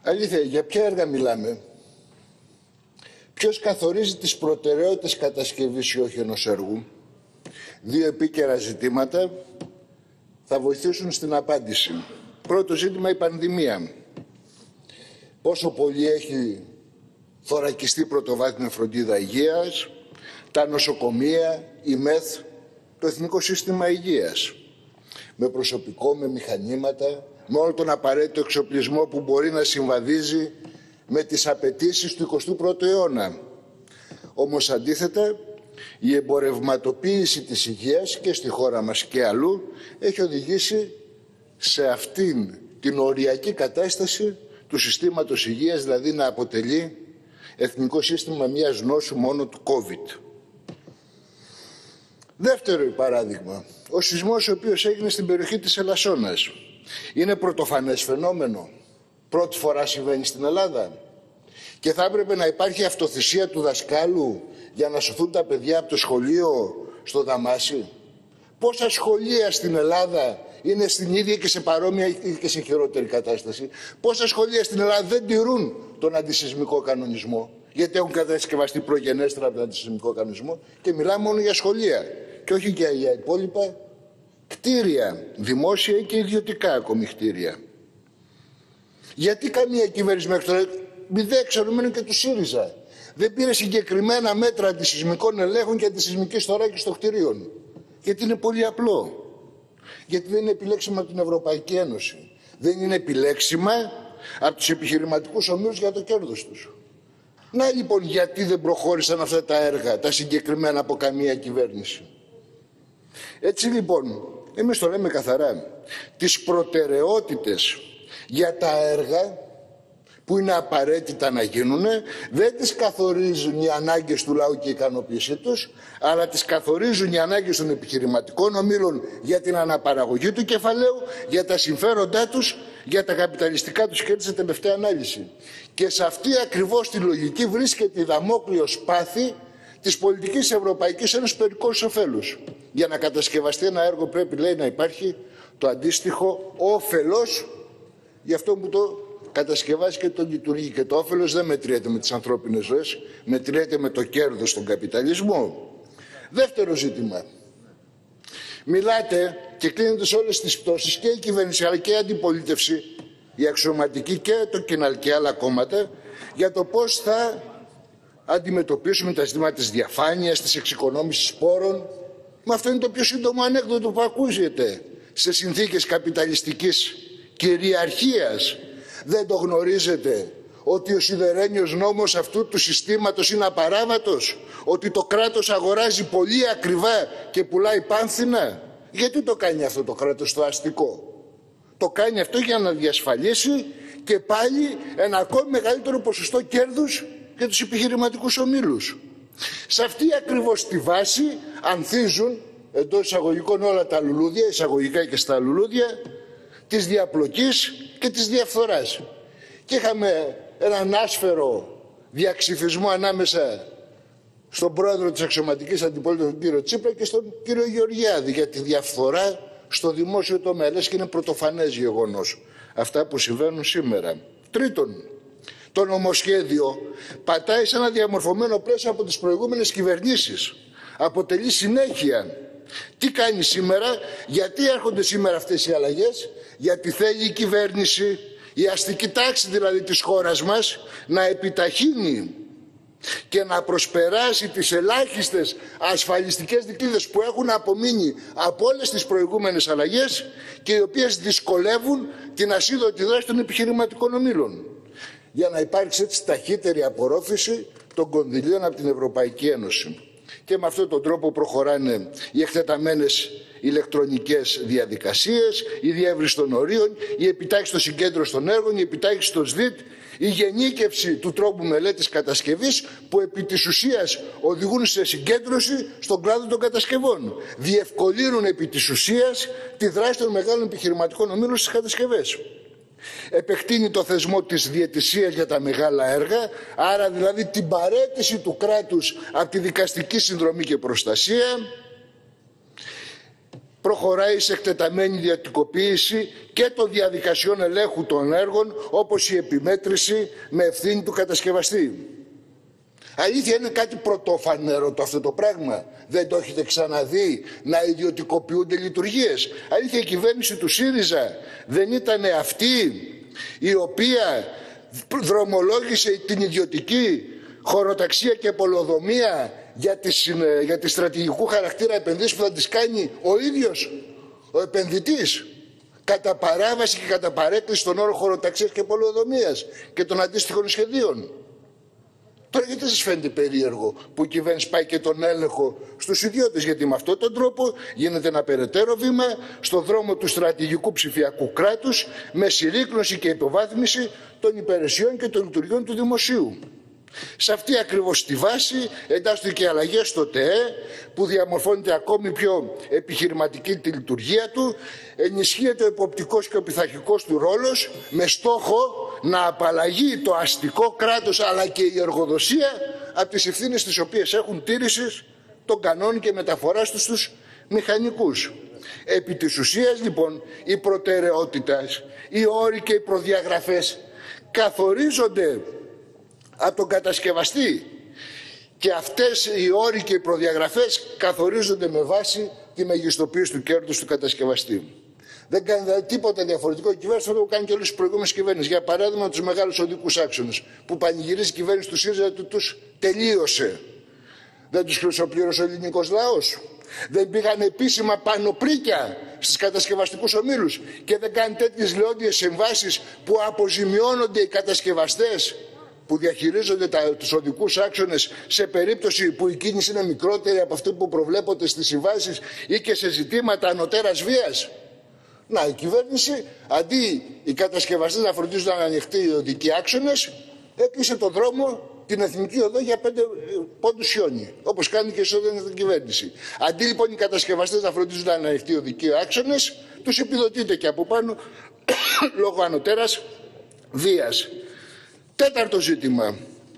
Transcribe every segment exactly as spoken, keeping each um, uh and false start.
Αλήθεια, για ποια έργα μιλάμε? Ποιος καθορίζει τις προτεραιότητες κατασκευής ή όχι ενός έργου? Δύο επίκαιρα ζητήματα θα βοηθήσουν στην απάντηση. Πρώτο ζήτημα, η πανδημία. Πόσο πολύ έχει θωρακιστεί πρωτοβάθμια φροντίδα υγείας, τα νοσοκομεία, η ΜΕΘ, το Εθνικό Σύστημα Υγείας. Με προσωπικό, με μηχανήματα, με όλο τον απαραίτητο εξοπλισμό που μπορεί να συμβαδίζει με τις απαιτήσεις του εικοστού πρώτου αιώνα. Όμως αντίθετα, η εμπορευματοποίηση της υγείας και στη χώρα μας και αλλού έχει οδηγήσει σε αυτήν την οριακή κατάσταση του συστήματος υγείας, δηλαδή να αποτελεί εθνικό σύστημα μιας νόσου μόνο του COVID. Δεύτερο παράδειγμα, ο σεισμός ο οποίος έγινε στην περιοχή της Ελασσόνας. Είναι πρωτοφανές φαινόμενο. Πρώτη φορά συμβαίνει στην Ελλάδα. Και θα έπρεπε να υπάρχει αυτοθυσία του δασκάλου για να σωθούν τα παιδιά από το σχολείο στο Δαμάσι. Πόσα σχολεία στην Ελλάδα είναι στην ίδια και σε παρόμοια και σε χειρότερη κατάσταση? Πόσα σχολεία στην Ελλάδα δεν τηρούν τον αντισεισμικό κανονισμό, γιατί έχουν κατασκευαστεί προγενέστερα από τον αντισεισμικό κανονισμό, και μιλάμε μόνο για σχολεία και όχι και για υπόλοιπα κτίρια, δημόσια και ιδιωτικά ακόμη κτίρια. Γιατί καμία κυβέρνηση μέχρι τώρα, μηδέ εξαιρουμένου και του ΣΥΡΙΖΑ, δεν πήρε συγκεκριμένα μέτρα αντισεισμικών ελέγχων και αντισεισμικής θωράκισης των κτιρίων? Γιατί είναι πολύ απλό. Γιατί δεν είναι επιλέξιμα από την Ευρωπαϊκή Ένωση. Δεν είναι επιλέξιμα από τους επιχειρηματικούς ομίλους για το κέρδος τους. Να λοιπόν γιατί δεν προχώρησαν αυτά τα έργα, τα συγκεκριμένα, από καμία κυβέρνηση. Έτσι λοιπόν, εμείς το λέμε καθαρά, τις προτεραιότητες για τα έργα που είναι απαραίτητα να γίνουν, δεν τις καθορίζουν οι ανάγκες του λαού και η ικανοποίησή τους, αλλά τις καθορίζουν οι ανάγκες των επιχειρηματικών ομίλων για την αναπαραγωγή του κεφαλαίου, για τα συμφέροντά τους, για τα καπιταλιστικά τους κέρδη σε τελευταία ανάλυση. Και σε αυτή ακριβώς τη λογική βρίσκεται η δαμόκλειο σπάθη της πολιτικής Ευρωπαϊκής Ένωσης περικόσης ωφέλους. Για να κατασκευαστεί ένα έργο πρέπει, λέει, να υπάρχει το αντίστοιχο όφελος για αυτό που το κατασκευάζει και το λειτουργεί. Και το όφελος δεν μετριέται με τις ανθρώπινες ζωές, μετριέται με το κέρδος στον καπιταλισμό. Δεύτερο ζήτημα. Μιλάτε και κλείνετε σε όλες τις πτώσεις, και η κυβέρνηση αλλά και η αντιπολίτευση, η αξιωματική και το κοινάλ και άλλα κόμματα, για το πώς θα αντιμετωπίσουμε τα ζητήματα της διαφάνειας, της εξοικονόμησης πόρων. Μα αυτό είναι το πιο σύντομο ανέκδοτο που ακούγεται σε συνθήκες καπιταλιστικής κυριαρχίας. Δεν το γνωρίζετε ότι ο σιδερένιος νόμος αυτού του συστήματος είναι απαράβατος? Ότι το κράτος αγοράζει πολύ ακριβά και πουλάει πάνθυνα? Γιατί το κάνει αυτό το κράτος το αστικό? Το κάνει αυτό για να διασφαλίσει και πάλι ένα ακόμη μεγαλύτερο ποσοστό κέρδους για τους επιχειρηματικούς ομίλους. Σε αυτή ακριβώς τη βάση ανθίζουν εντός εισαγωγικών όλα τα λουλούδια, εισαγωγικά και στα λουλούδια, της διαπλοκής και της διαφθοράς. Και είχαμε έναν άσφαιρο διαξυφισμό ανάμεσα στον πρόεδρο της αξιωματικής αντιπολίτευσης, τον κύριο Τσίπρα, και στον κύριο Γεωργιάδη για τη διαφθορά στο δημόσιο τομέα. Λες και είναι πρωτοφανές γεγονός αυτά που συμβαίνουν σήμερα. Τρίτον, το νομοσχέδιο πατάει σε ένα διαμορφωμένο πλαίσιο από τις προηγούμενες κυβερνήσεις. Αποτελεί συνέχεια. Τι κάνει σήμερα, γιατί έρχονται σήμερα αυτές οι αλλαγές? Γιατί θέλει η κυβέρνηση, η αστική τάξη δηλαδή της χώρας μας, να επιταχύνει και να προσπεράσει τις ελάχιστες ασφαλιστικές δικλείδες που έχουν απομείνει από όλες τις προηγούμενες αλλαγές και οι οποίες δυσκολεύουν την ασίδωτη δράση των επιχειρηματικών ομίλων, για να υπάρξει έτσι ταχύτερη απορρόφηση των κονδυλίων από την Ευρωπαϊκή Ένωση. Και με αυτόν τον τρόπο προχωράνε οι εκτεταμένες ηλεκτρονικές διαδικασίες, η διεύρυνση των ορίων, η επιτάχυνση των συγκέντρωσης των έργων, η επιτάχυνση των ΣΔΙΤ, η γενίκευση του τρόπου μελέτης κατασκευής, που επί της ουσίας οδηγούν σε συγκέντρωση στον κλάδο των κατασκευών. Διευκολύνουν επί της ουσίας τη δράση των μεγάλων επιχειρηματικών ομίλων στις κατασκευές. Επεκτείνει το θεσμό της διαιτησίας για τα μεγάλα έργα, άρα δηλαδή την παραίτηση του κράτους από τη δικαστική συνδρομή και προστασία. προχωράει σε εκτεταμένη ιδιωτικοποίηση και των διαδικασιών ελέγχου των έργων, όπως η επιμέτρηση με ευθύνη του κατασκευαστή. Αλήθεια, είναι κάτι πρωτοφανέρωτο αυτό το πράγμα? Δεν το έχετε ξαναδεί να ιδιωτικοποιούνται λειτουργίες? Αλήθεια, η κυβέρνηση του ΣΥΡΙΖΑ δεν ήταν αυτή η οποία δρομολόγησε την ιδιωτική χωροταξία και πολεοδομία για τις, για τις στρατηγικού χαρακτήρα επενδύσεις που θα τις κάνει ο ίδιος ο επενδυτής, κατά παράβαση και κατά παρέκκληση των όρων χωροταξίας και πολεοδομίας και των αντίστοιχων σχεδίων? Τώρα γιατί σας φαίνεται περίεργο που η κυβέρνηση πάει και τον έλεγχο στους ιδιώτες? Γιατί με αυτόν τον τρόπο γίνεται ένα περαιτέρω βήμα στον δρόμο του στρατηγικού ψηφιακού κράτους, με συρρίκνωση και υποβάθμιση των υπηρεσιών και των λειτουργιών του δημοσίου. Σε αυτή ακριβώς τη βάση εντάσσονται και αλλαγές στο ΤΕΕ, που διαμορφώνεται ακόμη πιο επιχειρηματική τη λειτουργία του, ενισχύεται ο εποπτικός και ο πειθαρχικός του ρόλος, με στόχο να απαλλαγεί το αστικό κράτος αλλά και η εργοδοσία από τις ευθύνες τις οποίες έχουν τήρησης των κανόνων και μεταφοράς τους στους μηχανικούς. Επί της ουσίας λοιπόν οι προτεραιότητες, οι όροι και οι προδιαγραφές καθορίζονται από τον κατασκευαστή, και αυτές οι όροι και οι προδιαγραφές καθορίζονται με βάση τη μεγιστοποίηση του κέρδους του κατασκευαστή. Δεν κάνει δηλαδή τίποτα διαφορετικό η κυβέρνηση, αυτό που κάνει και όλες τις προηγούμενες κυβέρνησεις. Για παράδειγμα, τους μεγάλους οδικούς άξονες που πανηγυρίζει η κυβέρνηση του ΣΥΡΙΖΑ ότι τους τελείωσε. Δεν τους χρυσοπλήρωσε ο ελληνικός λαός? Δεν πήγαν επίσημα πανοπρίκια στις κατασκευαστικούς ομίλους και δεν κάνει τέτοιες λεόντιες συμβάσεις που αποζημιώνονται οι κατασκευαστές που διαχειρίζονται τα, τους οδικούς άξονες σε περίπτωση που η κίνηση είναι μικρότερη από αυτή που προβλέπονται στις συμβάσεις ή και σε ζητήματα ανωτέρας βίας? Να, η κυβέρνηση, αντί οι κατασκευαστές να φροντίζουν να ανοιχτεί οι οδικοί άξονες, έκλεισε τον δρόμο, την εθνική οδό, για πέντε πόντους χιόνι, όπως κάνει και σε όλη την κυβέρνηση. Αντί λοιπόν οι κατασκευαστές να φροντίζουν να ανοιχτεί οι οδικοί άξονες, τους επιδοτείται και από πάνω λόγω ανωτέρας βίας. Τέταρτο ζήτημα.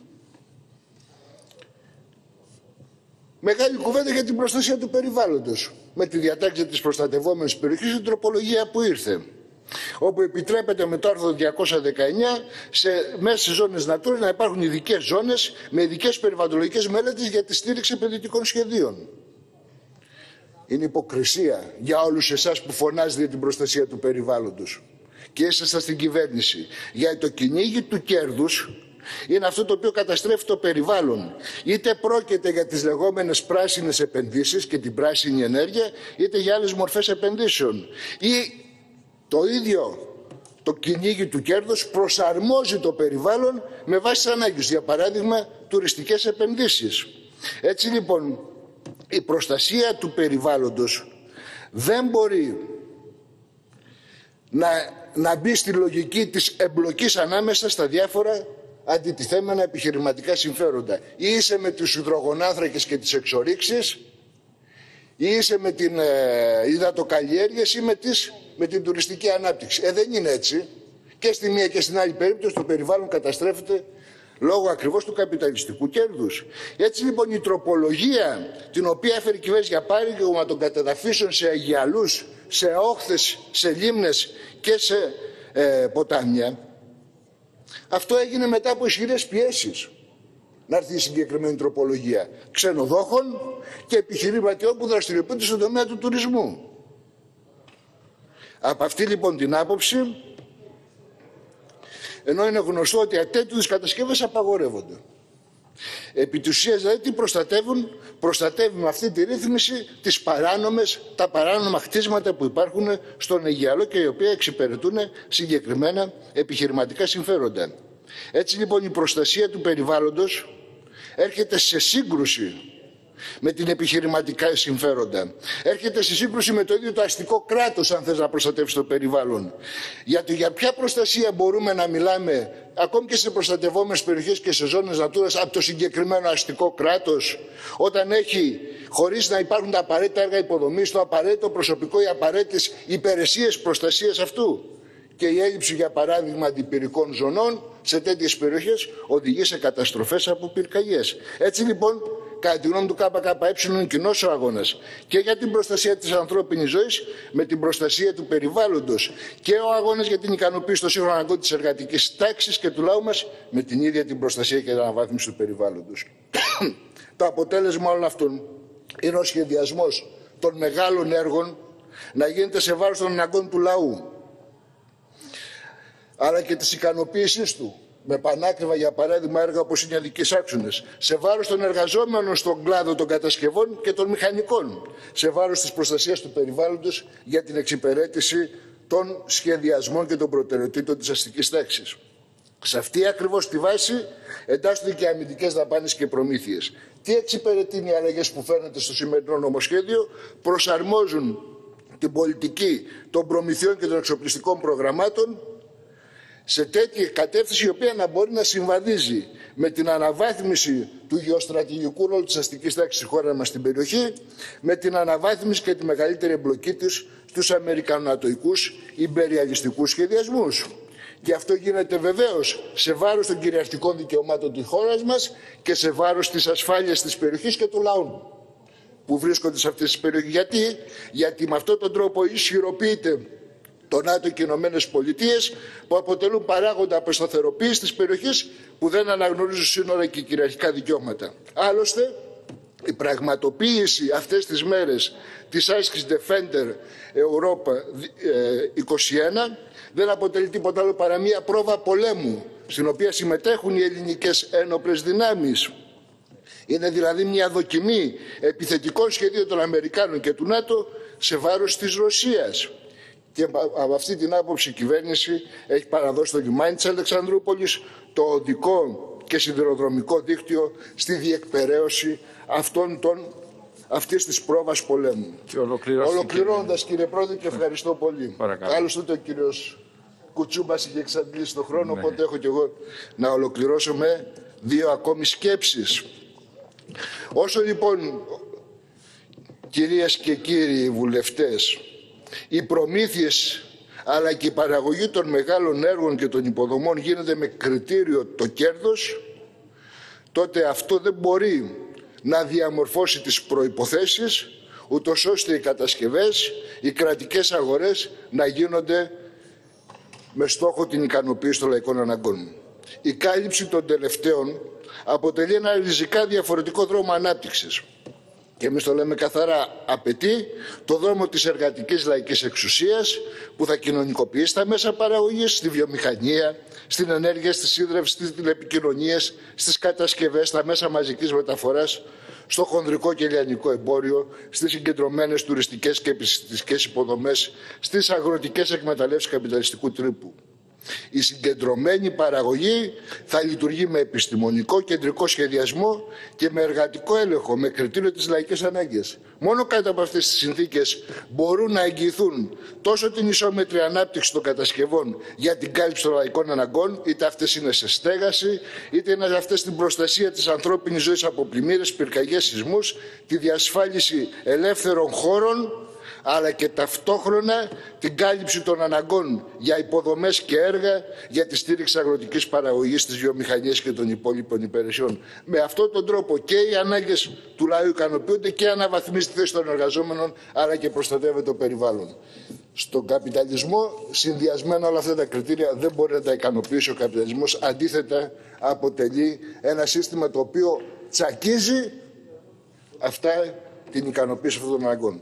Μεγάλη κουβέντα για την προστασία του περιβάλλοντος, με τη διατάξη της προστατευόμενης περιοχής στην τροπολογία που ήρθε, όπου επιτρέπεται με το άρθρο διακόσια δεκαεννιά σε, μέσα σε ζώνες Natura να υπάρχουν ειδικές ζώνες με ειδικές περιβαλλοντολογικές μελέτες για τη στήριξη επενδυτικών σχεδίων. Είναι υποκρισία για όλους εσάς που φωνάζετε για την προστασία του περιβάλλοντος και ήσασταν στην κυβέρνηση, γιατί το κυνήγι του κέρδους είναι αυτό το οποίο καταστρέφει το περιβάλλον. Είτε πρόκειται για τις λεγόμενες πράσινες επενδύσεις και την πράσινη ενέργεια, είτε για άλλες μορφές επενδύσεων. Ή το ίδιο το κυνήγι του κέρδους προσαρμόζει το περιβάλλον με βάση τις ανάγκες. Για παράδειγμα, τουριστικές επενδύσεις. Έτσι λοιπόν, η προστασία του περιβάλλοντος δεν μπορεί να, να μπει στη λογική της εμπλοκής ανάμεσα στα διάφορα αντιτιθέμενα επιχειρηματικά συμφέροντα. Ή είσαι με τους υδρογονάνθρακες και τις εξορίξεις, ή είσαι με την ε, υδατοκαλλιέργειες ή με, τις, με την τουριστική ανάπτυξη. Ε, δεν είναι έτσι. Και στη μία και στην άλλη περίπτωση το περιβάλλον καταστρέφεται λόγω ακριβώς του καπιταλιστικού κέρδους. Έτσι λοιπόν η τροπολογία την οποία έφερε η κυβέρνηση για πάρικμα των κατεδαφίσεων σε αγιαλούς, σε όχθες, σε λίμνες και σε ε, ποτάμια, αυτό έγινε μετά από ισχυρές πιέσεις να έρθει η συγκεκριμένη τροπολογία ξενοδόχων και επιχειρηματιών που δραστηριοποιούνται στον τομέα του τουρισμού. Από αυτή λοιπόν την άποψη, ενώ είναι γνωστό ότι τέτοιου είδους κατασκευές απαγορεύονται, επί της ουσίας δηλαδή τι προστατεύουν? Προστατεύουν με αυτή τη ρύθμιση τις παράνομες, τα παράνομα χτίσματα που υπάρχουν στον Αιγιαλό και οι οποία εξυπηρετούν συγκεκριμένα επιχειρηματικά συμφέροντα. Έτσι λοιπόν η προστασία του περιβάλλοντος έρχεται σε σύγκρουση με την επιχειρηματικά συμφέροντα. Έρχεται σε σύγκρουση με το ίδιο το αστικό κράτος, αν θες να προστατεύσει το περιβάλλον. Γιατί για ποια προστασία μπορούμε να μιλάμε, ακόμη και σε προστατευόμενες περιοχές και σε ζώνες Natura, από το συγκεκριμένο αστικό κράτος, όταν έχει, χωρίς να υπάρχουν τα απαραίτητα έργα υποδομής, το απαραίτητο προσωπικό, οι απαραίτητες υπηρεσίες προστασίας αυτού. Και η έλλειψη, για παράδειγμα, αντιπυρικών ζωνών σε τέτοιες περιοχές οδηγεί σε καταστροφές από πυρκαγιές. Έτσι λοιπόν, κατά τη γνώμη του ΚΚΕ, είναι κοινός ο αγώνας και για την προστασία της ανθρώπινης ζωής με την προστασία του περιβάλλοντος και ο αγώνας για την ικανοποίηση των σύγχρονων αναγκών της εργατικής τάξης και του λαού μας με την ίδια την προστασία και την αναβάθμιση του περιβάλλοντος. Το αποτέλεσμα όλων αυτών είναι ο σχεδιασμός των μεγάλων έργων να γίνεται σε βάρος των αναγκών του λαού, αλλά και της ικανοποίησής του, με πανάκριβα για παράδειγμα έργα όπως είναι οι αδικείς άξονες, σε βάρος των εργαζόμενων στον κλάδο των κατασκευών και των μηχανικών, σε βάρος της προστασίας του περιβάλλοντος για την εξυπηρέτηση των σχεδιασμών και των προτεραιοτήτων της αστικής τάξης. Σε αυτή ακριβώς τη βάση εντάσσονται και αμυντικές δαπάνες και προμήθειες. Τι εξυπηρετούν οι αλλαγές που φαίνονται στο σημερινό νομοσχέδιο? Προσαρμόζουν την πολιτική των προμηθειών και των εξοπλιστικών προγραμμάτων σε τέτοια κατεύθυνση η οποία να μπορεί να συμβαδίζει με την αναβάθμιση του γεωστρατηγικού ρόλου της αστικής τάξης στη χώρα μας στην περιοχή, με την αναβάθμιση και τη μεγαλύτερη εμπλοκή της στους αμερικανοατοικούς ιμπεριαλιστικούς σχεδιασμούς. Και αυτό γίνεται βεβαίως σε βάρος των κυριαρχικών δικαιωμάτων της χώρας μας και σε βάρος της ασφάλειας της περιοχής και του λαού που βρίσκονται σε αυτές τις περιοχές. Γιατί, Γιατί με αυτόν τον τρόπο ισχυροποιείται το ΝΑΤΟ και οι Ηνωμένες Πολιτείες που αποτελούν παράγοντα αποσταθεροποίησης της περιοχής που δεν αναγνωρίζουν σύνορα και κυριαρχικά δικαιώματα. Άλλωστε, η πραγματοποίηση αυτές τις μέρες της άσκησης Defender Europa είκοσι ένα δεν αποτελεί τίποτα άλλο παρά μία πρόβα πολέμου στην οποία συμμετέχουν οι ελληνικές ένοπλες δυνάμεις. Είναι δηλαδή μια δοκιμή επιθετικών σχεδίων των Αμερικάνων και του ΝΑΤΟ σε βάρος της Ρωσίας. Και από αυτή την άποψη η κυβέρνηση έχει παραδώσει το λιμάνι της Αλεξανδρούπολης, το οδικό και σιδηροδρομικό δίκτυο στη διεκπεραίωση αυτών των, αυτής της πρόβας πολέμου. Ολοκληρώνοντας κύριε Πρόεδρε και ευχαριστώ πολύ. Παρακαλώ. Άλλωστε ούτε ο κύριος Κουτσούμπας είχε εξαντλήσει τον χρόνο, ναι. Οπότε έχω και εγώ να ολοκληρώσω με δύο ακόμη σκέψεις. Όσο λοιπόν, κυρίες και κύριοι βουλευτές, οι προμήθειες αλλά και η παραγωγή των μεγάλων έργων και των υποδομών γίνεται με κριτήριο το κέρδος, τότε αυτό δεν μπορεί να διαμορφώσει τις προϋποθέσεις ούτως ώστε οι κατασκευές, οι κρατικές αγορές να γίνονται με στόχο την ικανοποίηση των λαϊκών αναγκών. Η κάλυψη των τελευταίων αποτελεί ένα ριζικά διαφορετικό δρόμο ανάπτυξης. Και εμείς το λέμε καθαρά, απαιτεί το δρόμο της εργατικής λαϊκής εξουσίας που θα κοινωνικοποιήσει τα μέσα παραγωγής, στη βιομηχανία, στην ενέργεια, στη σύντρευση, στις τηλεπικοινωνίες, στις κατασκευές, στα μέσα μαζικής μεταφοράς, στο χονδρικό και λιανικό εμπόριο, στις συγκεντρωμένες τουριστικές και επιστημιστικές υποδομές, στις αγροτικές εκμεταλλεύσεις καπιταλιστικού τρύπου. Η συγκεντρωμένη παραγωγή θα λειτουργεί με επιστημονικό κεντρικό σχεδιασμό και με εργατικό έλεγχο, με κριτήριο τις λαϊκές ανάγκες. Μόνο κάτω από αυτές τις συνθήκες μπορούν να εγγυηθούν τόσο την ισόμετρη ανάπτυξη των κατασκευών για την κάλυψη των λαϊκών αναγκών, είτε αυτές είναι σε στέγαση, είτε είναι αυτές στην προστασία της ανθρώπινης ζωής από πλημμύρες, πυρκαγιές, σεισμούς, τη διασφάλιση ελεύθερων χώρων, αλλά και ταυτόχρονα την κάλυψη των αναγκών για υποδομές και έργα για τη στήριξη αγροτικής παραγωγής της βιομηχανίας και των υπόλοιπων υπηρεσιών. Με αυτόν τον τρόπο και οι ανάγκες του λαού ικανοποιούνται και αναβαθμίζει τη θέση των εργαζόμενων, αλλά και προστατεύεται το περιβάλλον. Στον καπιταλισμό, συνδυασμένα όλα αυτά τα κριτήρια δεν μπορεί να τα ικανοποιήσει ο καπιταλισμός. Αντίθετα, αποτελεί ένα σύστημα το οποίο τσακίζει αυτά την ικανοποίηση αυτών των αναγκών.